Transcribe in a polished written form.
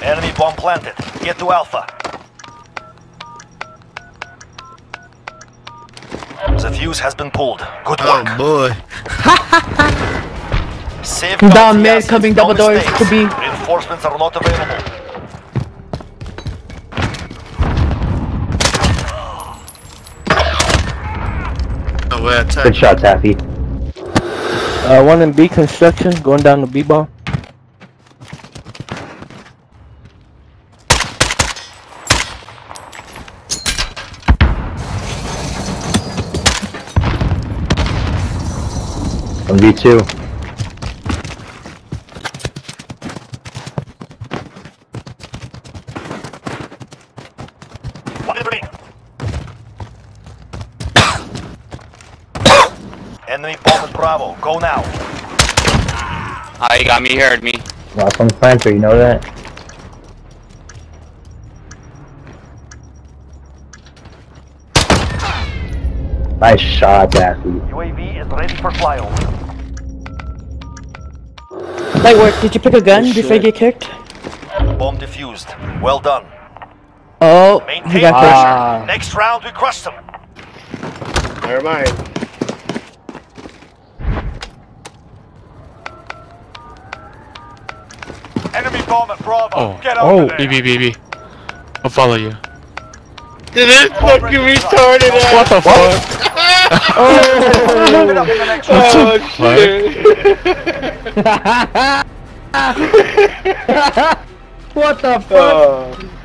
Enemy bomb planted. Get to Alpha. The fuse has been pulled. Good work. Oh boy. Safeguard Down the mid, assets, coming no double doors mistakes. to B. Reinforcements are not available. Oh, we're attacked. Good shot, Taffy. One in B construction, going down to B bomb. On B2. Enemy bomb at Bravo. Go now. Ah, he got me, he heard me. Last one's planter, you know that? Nice shot, Taffy. UAV is ready for flyover. Light work, did you pick a gun before you get kicked? Bomb defused. Well done. Oh, he Maintain got pressure. kicked. Next round we crush them. Never mind. Enemy bomb at Bravo. Oh. Get over there. BB. I'll follow you. This is fucking retarded ass. What the fuck? Move it up in the next round. Oh shit. What the fuck? Oh.